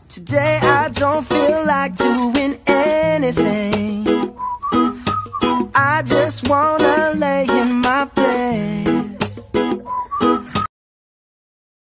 Today I don't feel like doing anything. I just wanna lay in my bed.